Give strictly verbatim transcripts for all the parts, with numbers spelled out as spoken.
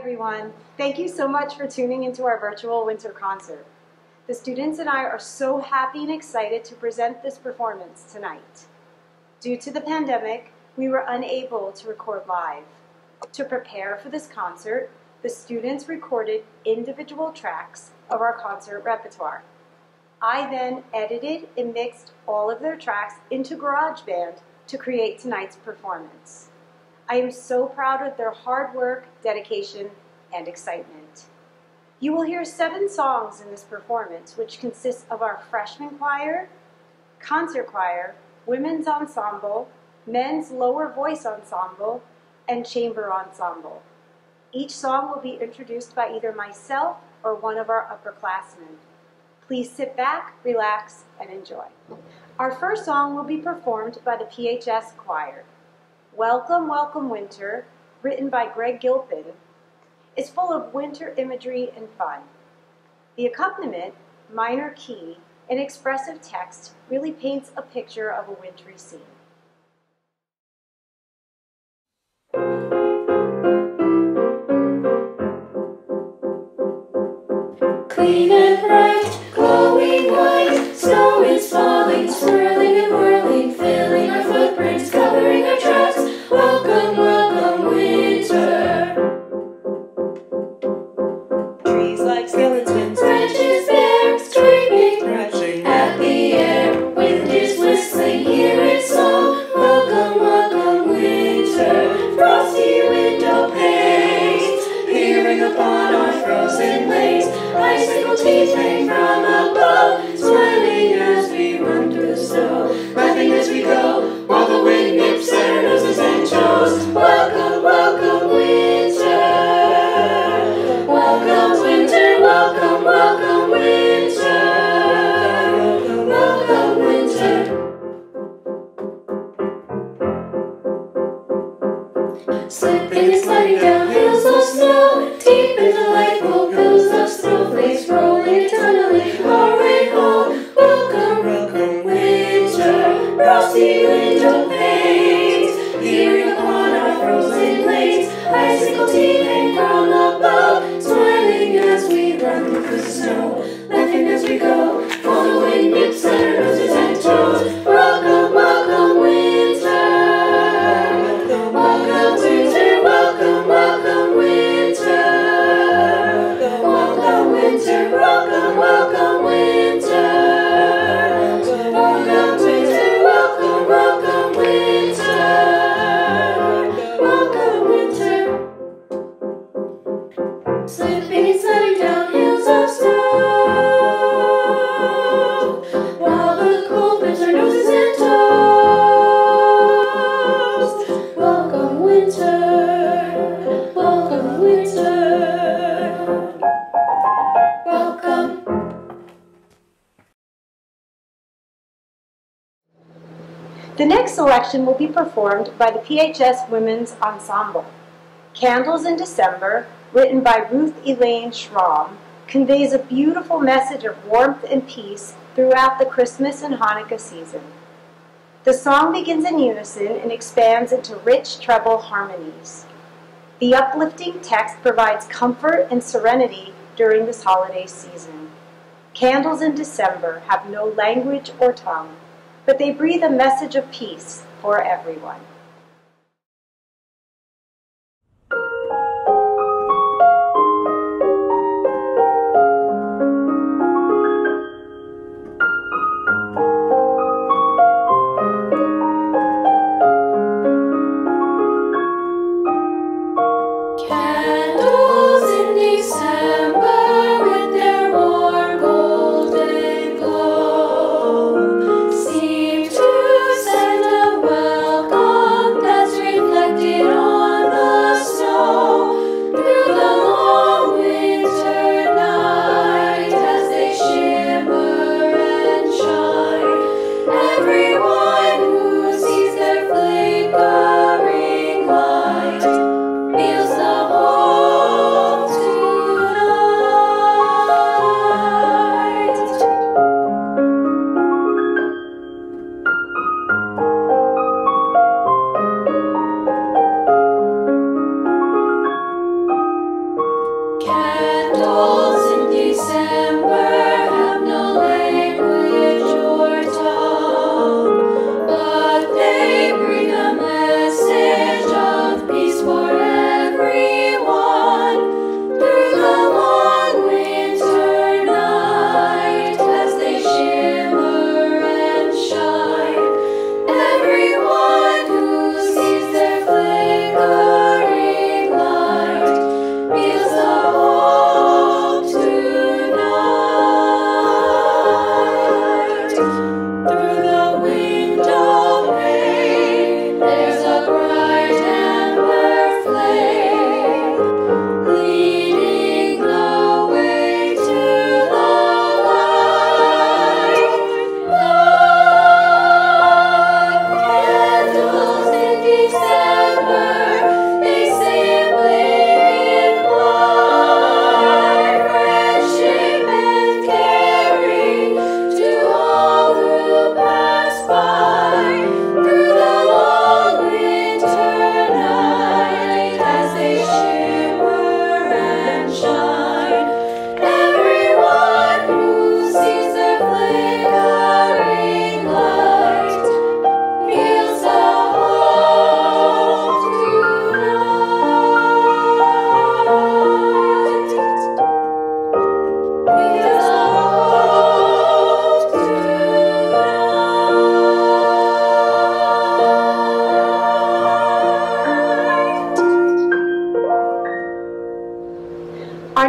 everyone. Thank you so much for tuning into our virtual winter concert. The students and I are so happy and excited to present this performance tonight. Due to the pandemic, we were unable to record live. To prepare for this concert, the students recorded individual tracks of our concert repertoire. I then edited and mixed all of their tracks into GarageBand to create tonight's performance. I am so proud of their hard work, dedication, and excitement. You will hear seven songs in this performance, which consists of our freshman choir, concert choir, women's ensemble, men's lower voice ensemble, and chamber ensemble. Each song will be introduced by either myself or one of our upperclassmen. Please sit back, relax, and enjoy. Our first song will be performed by the P H S Choir. Welcome, Welcome Winter, written by Greg Gilpin, is full of winter imagery and fun. The accompaniment, minor key, and expressive text really paints a picture of a wintry scene. Clean and bright, glowing white, snow is falling, swirling and whirling, filling our footprints, covering our tracks. Welcome, welcome winter. Trees like skeletons, branches bare, scraping, crashing at the air. Wind is whistling, hear its song. Welcome, welcome winter. Frosty window panes, peering upon our frozen lanes. Icicle teeth hang from above, smiling as we run through the snow, laughing as we go, while the wind nips at our noses and toes. Welcome, welcome winter. Welcome winter, welcome, welcome winter. Welcome winter. Slipping and sliding down hills of snow, deep and delightful hills of snowflakes, rolling and tunneling our way home. Welcome, welcome winter. Frosty window panes, peering upon our frozen lanes. Icicle teeth hang from above, smiling as we run through the snow, laughing as we go, while the wind nips at our noses and toes. Welcome, welcome winter. Welcome winter, welcome, welcome winter. Welcome winter, welcome, welcome winter. Welcome winter, welcome, welcome winter. Welcome winter. Slipping and sliding down hills of snow, while the cold nips our noses and toes. Welcome winter, welcome winter. Welcome. The next selection will be performed by the P H S Women's Ensemble. Candles in December, written by Ruth Elaine Schramm, conveys a beautiful message of warmth and peace throughout the Christmas and Hanukkah season. The song begins in unison and expands into rich treble harmonies. The uplifting text provides comfort and serenity during this holiday season. Candles in December have no language or tongue, but they breathe a message of peace for everyone. Candles in December with their warm golden glow seem to send a welcome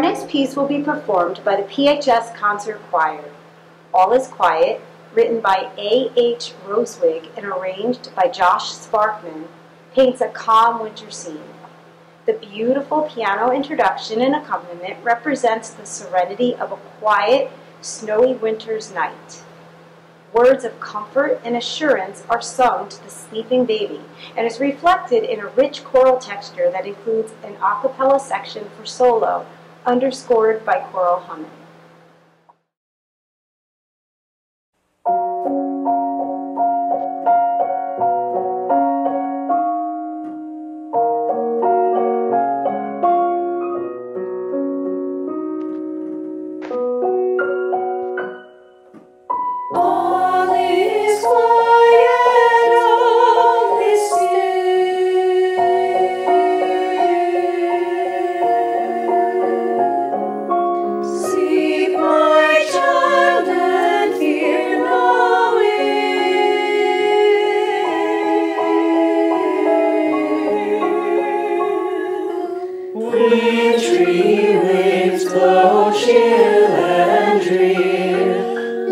next piece will be performed by the P H S Concert Choir. All is Quiet, written by A H Rosewig and arranged by Josh Sparkman, paints a calm winter scene. The beautiful piano introduction and accompaniment represents the serenity of a quiet, snowy winter's night. Words of comfort and assurance are sung to the sleeping baby and is reflected in a rich choral texture that includes an a cappella section for solo, underscored by choral humming. Wintry winds blow chill and drear.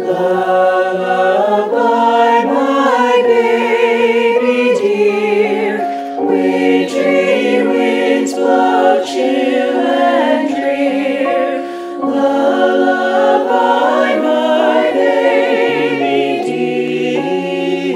Lullaby, my baby dear. Wintry winds blow chill and drear. Lullaby, my baby dear.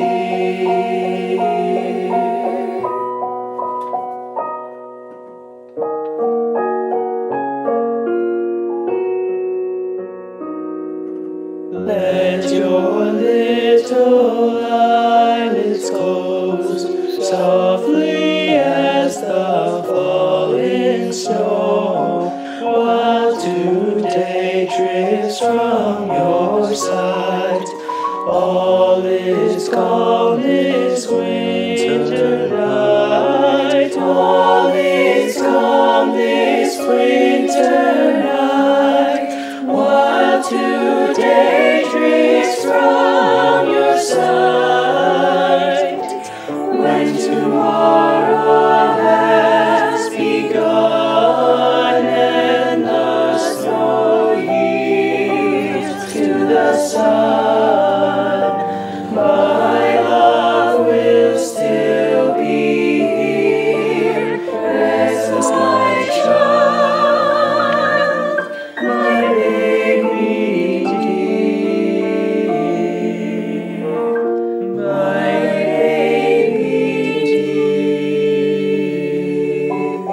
Let your little eyelids close softly as the falling snow, while today drifts from your sight. All is calm this winter night. All is calm this winter night, while today drifts from your sight. When tomorrow has begun and the snow yields to the sun, my love will still be here. Rest, my child, my baby dear, my baby dear.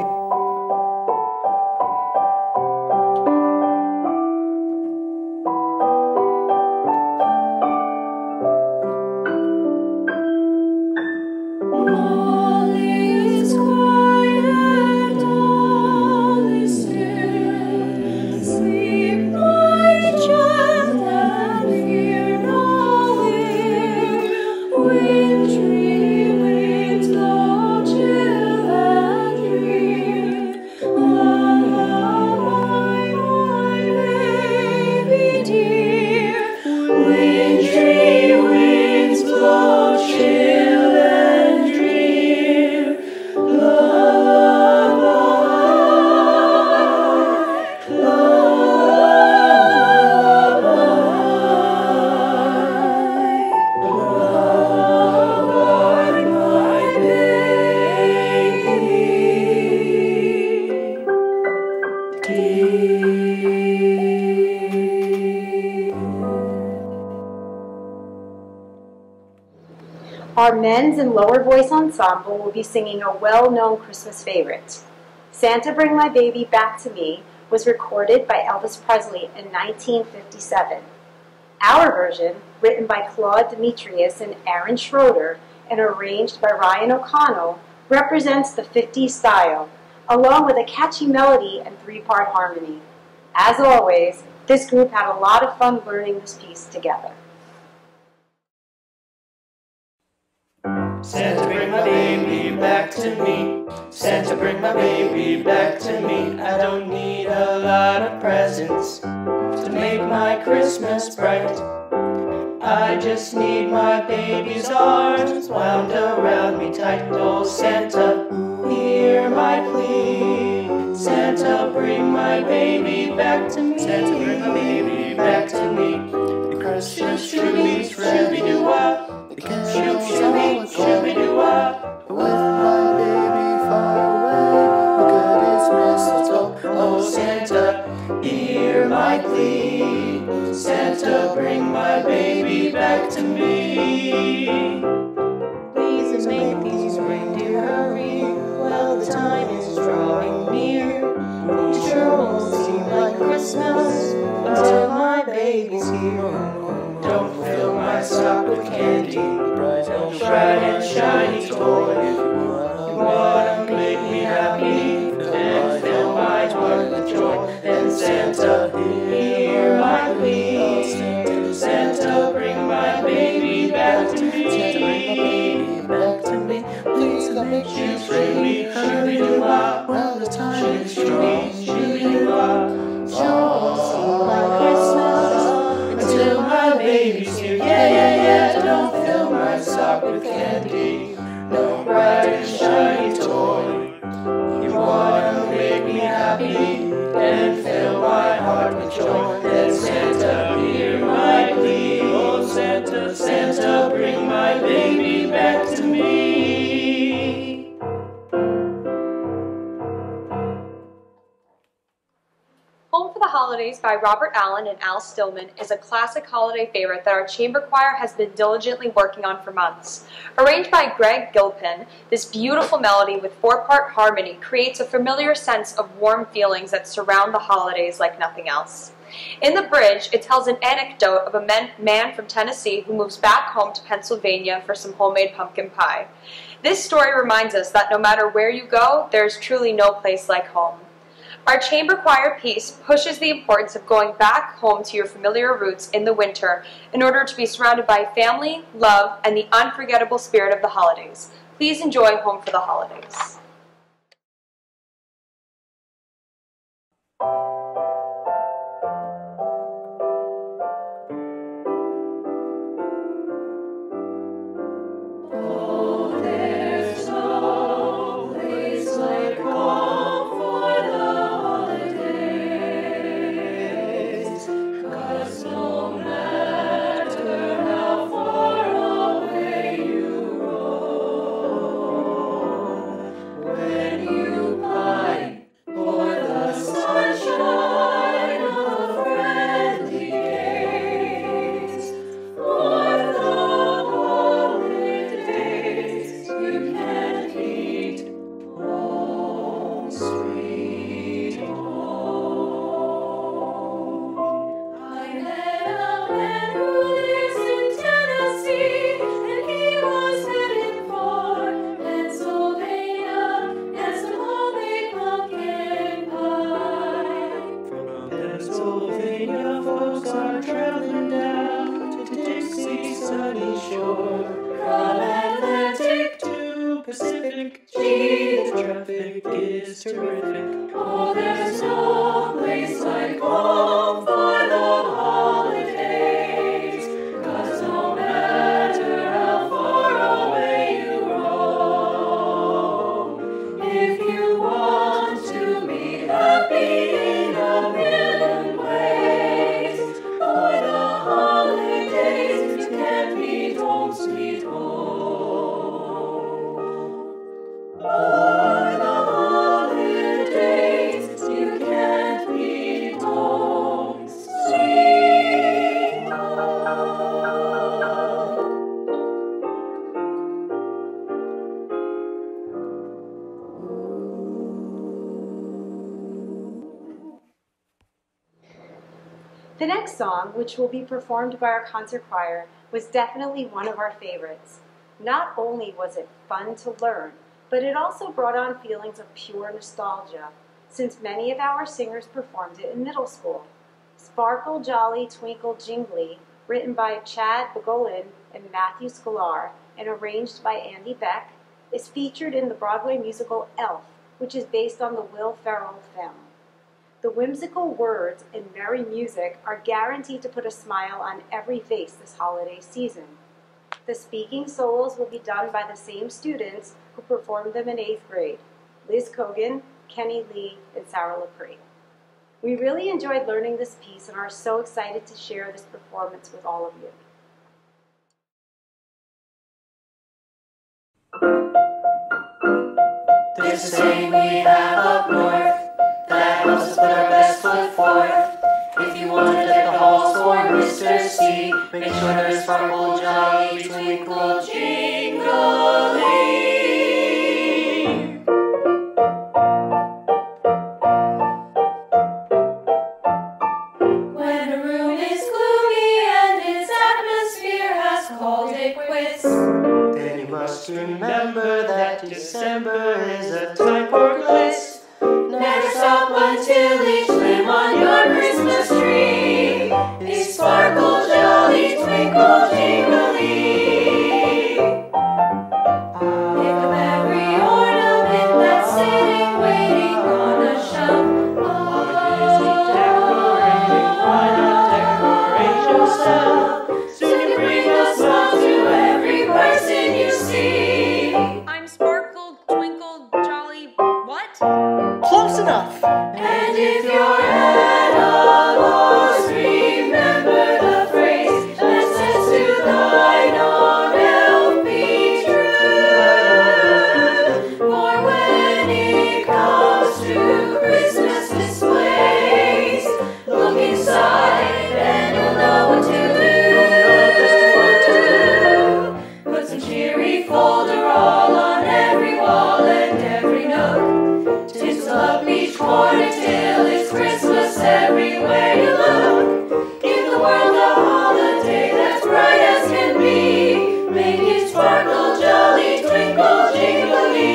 All is quiet, all is still. Sleep, my child, and fear no ill. Wintry winds blow chill and drear. Lullaby, my baby dear. Wintry winds blow chill and drear. Lullaby, lullaby, lullaby, my baby dear. Our men's and lower voice ensemble will be singing a well-known Christmas favorite. Santa Bring My Baby Back to Me was recorded by Elvis Presley in nineteen fifty-seven. Our version, written by Claude Demetrius and Aaron Schroeder and arranged by Ryan O'Connell, represents the fifties style, along with a catchy melody and three-part harmony. As always, this group had a lot of fun learning this piece together. Santa, bring my baby back to me. Santa, bring my baby back to me. I don't need a lot of presents to make my Christmas bright. I just need my baby's arms wound around me tight. Oh, Santa, hear my plea. Santa, bring my my baby back to me. Santa, bring my baby back to me. The Christmas tree, shooby-doo-wah. The candles all shooby-doo-wah. With my baby far away, look at its mistletoe. Oh Santa, hear my plea. Santa, bring my baby back to me. Please make these reindeer hurry, well the time is drawing near. It sure won't seem like Christmas until my baby's here. Don't fill my sock with candy, bright and bright and shiny toy. You wanna make me happy and fill my heart with joy. Then Santa, hear my plea. Santa, bring my baby back to me. Santa, bring my baby back to me. Please let me choose freely. Shooby-doo-wah, well the time is strong. Shooby-doo-wah, sure won't seem like Christmas until my baby's here. Yeah, yeah, yeah. Don't fill my sock with candy, no bright and shiny toy. You wanna make me happy and fill my heart with joy. Then Santa, hear my plea. Oh Santa, Santa, bring my baby back to me. Home for the Holidays by Robert Allen and Al Stillman is a classic holiday favorite that our chamber choir has been diligently working on for months. Arranged by Greg Gilpin, this beautiful melody with four-part harmony creates a familiar sense of warm feelings that surround the holidays like nothing else. In the bridge, it tells an anecdote of a man, man from Tennessee who moves back home to Pennsylvania for some homemade pumpkin pie. This story reminds us that no matter where you go, there is truly no place like home. Our chamber choir piece pushes the importance of going back home to your familiar roots in the winter in order to be surrounded by family, love, and the unforgettable spirit of the holidays. Please enjoy Home for the Holidays. Pennsylvania folks are traveling down to Dixie sunny shore. From Atlantic to Pacific, gee, the traffic is terrific. Oh, there's no place like home for the holidays, 'cause no matter how far away you roam, if you want to be happy in a million ways, for the holidays you can't beat home sweet home. For the holidays you can't beat home sweet home. The next song, which will be performed by our concert choir, was definitely one of our favorites. Not only was it fun to learn, but it also brought on feelings of pure nostalgia, since many of our singers performed it in middle school. Sparkle, Jolly, Twinkle, Jingly, written by Chad Begolin and Matthew Sklar and arranged by Andy Beck, is featured in the Broadway musical Elf, which is based on the Will Ferrell film. The whimsical words and merry music are guaranteed to put a smile on every face this holiday season. The speaking solos will be done by the same students who performed them in eighth grade, Liz Cogan, Kenny Lee, and Sarah LaPree. We really enjoyed learning this piece and are so excited to share this performance with all of you. There's a saying we have up north that helps us put our best foot forth. If you want to deck the halls for Mister C, make sure there's sparkle, jolly, twinkle, jingling. When a room is gloomy and its atmosphere has called it quits, then you must remember that December is a time for glitz. Never stop until each lamp on your Christmas tree is sparkle, jolly, twinkle, jingly. Pick up every ornament that's sitting, waiting on a shelf. What is it decorating? Why not decorate yourself? Soon you bring a smile to every person you see. I'm sparkled, twinkled, jolly, what? Close enough. And if you're at a loss, remember the phrase that says to thine own help be true. For when it comes to Christmas displays, look inside and you'll know what to do. Put some cheery folderol on every wall and every nook. Tinsel up each corner till it's Christmas everywhere you look. Give the world a holiday that's bright as can be. Make it sparkle, jolly, twinkle, jingly.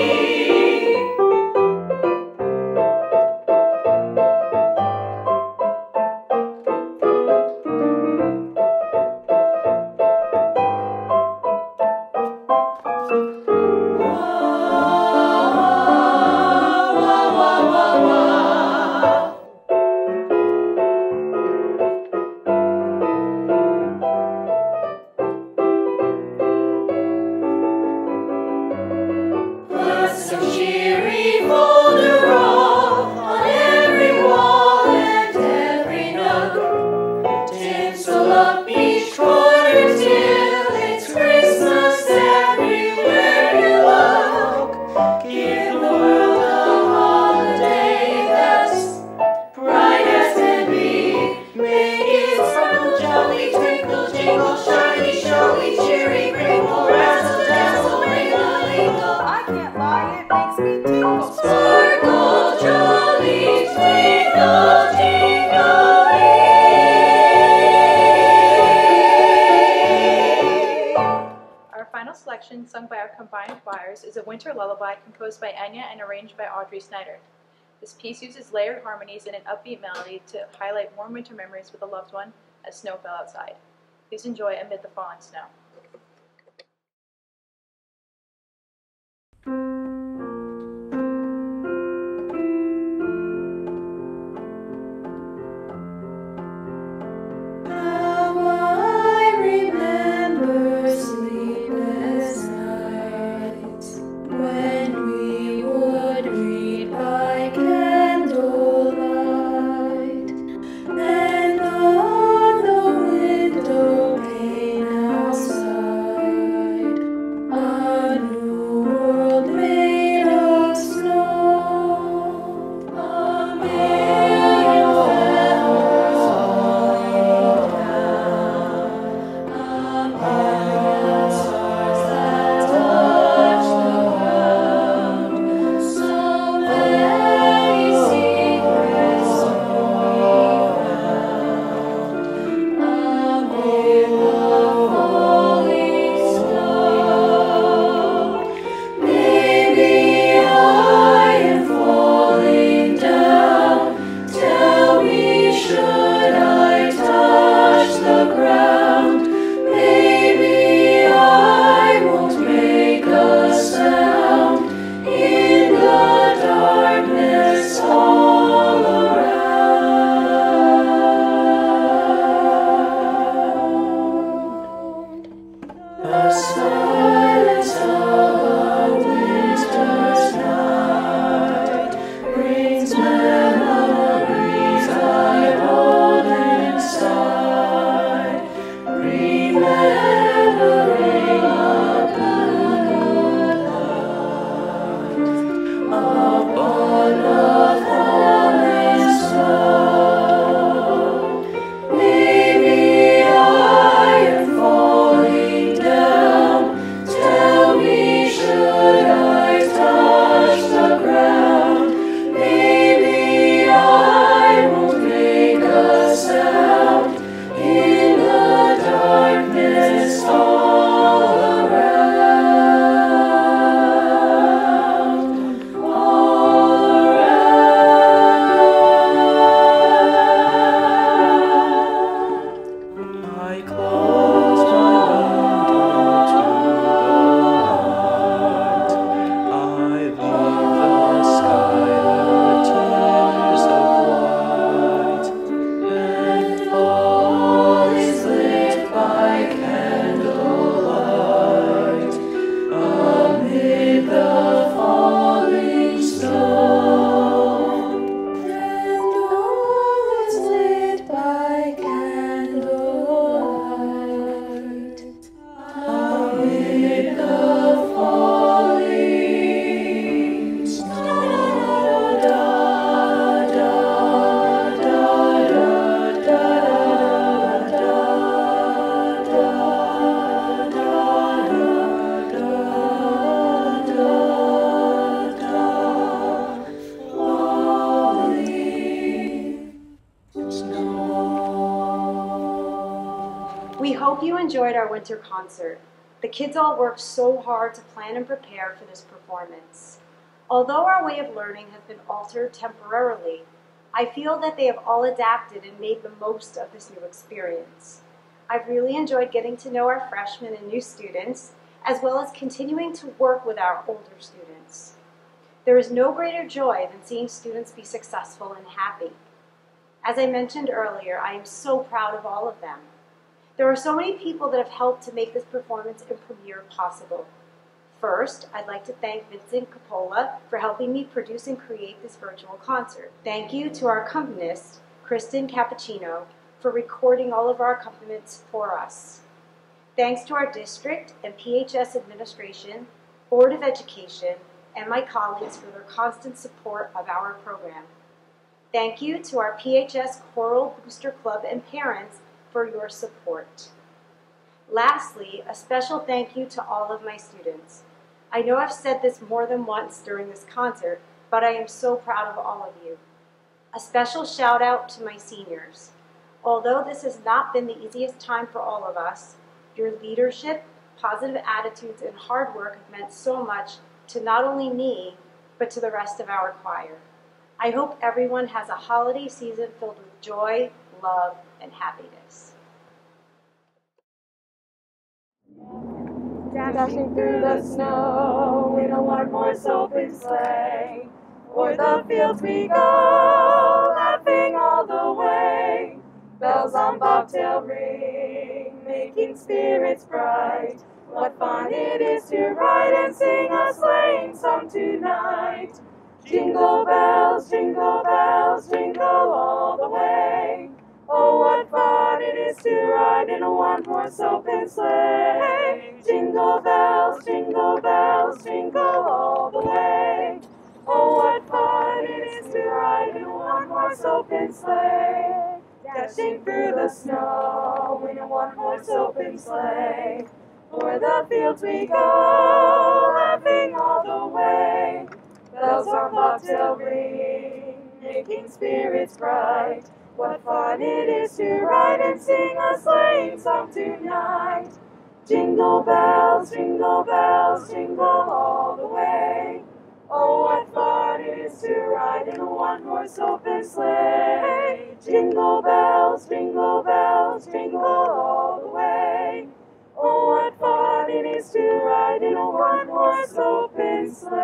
Put some cheery folderol on every wall and every nook. Tinsel up each corner till it's Christmas everywhere you look. Give the world a holiday that's bright as can be. Make it sparkle, jolly, twinkle, jingle, shiny, showy, cheery, crinkle, razzle, dazzle, ring-a-lingle. I can't lie, it makes me tingle. Sparkle, jolly, twinkle, jingly. Our final selection, sung by our combined choirs, is a winter lullaby composed by Enya and arranged by Audrey Snyder. This piece uses layered harmonies and an upbeat melody to highlight warm winter memories with a loved one as snow fell outside. Please enjoy Amid the Falling Snow. How I remember sleepless nights when we would read by candlelight, and on the window pane outside hope you enjoyed our winter concert. The kids all worked so hard to plan and prepare for this performance. Although our way of learning has been altered temporarily, I feel that they have all adapted and made the most of this new experience. I've really enjoyed getting to know our freshmen and new students, as well as continuing to work with our older students. There is no greater joy than seeing students be successful and happy. As I mentioned earlier, I am so proud of all of them. There are so many people that have helped to make this performance and premiere possible. First, I'd like to thank Vincent Coppola for helping me produce and create this virtual concert. Thank you to our accompanist, Kristen Cappuccino, for recording all of our accompaniments for us. Thanks to our district and P H S administration, Board of Education, and my colleagues for their constant support of our program. Thank you to our P H S Choral Booster Club and parents for your support. Lastly, a special thank you to all of my students. I know I've said this more than once during this concert, but I am so proud of all of you. A special shout out to my seniors. Although this has not been the easiest time for all of us, your leadership, positive attitudes, and hard work have meant so much to not only me, but to the rest of our choir. I hope everyone has a holiday season filled with joy, love, and happiness. Dashing through the snow in a one-horse open sleigh. O'er the fields we go, laughing all the way. Bells on bobtail ring, making spirits bright. What fun it is to ride and sing a sleighing song tonight. Jingle bells, jingle bells, jingle all the way. Oh, what fun it is to ride in a one-horse open sleigh. Jingle bells, jingle bells, jingle all the way. Oh, what fun it is to ride in a one-horse open sleigh. Dashing through the snow in a one-horse open sleigh. O'er the fields we go, laughing all the way. Bells on bobtail ring, making spirits bright. What fun it is to ride and sing a sleighing song tonight. Jingle bells, jingle bells, jingle all the way. Oh, what fun it is to ride in a one-horse open sleigh. Jingle bells, jingle bells, jingle all the way. Oh, what fun it is to ride in a one-horse open sleigh.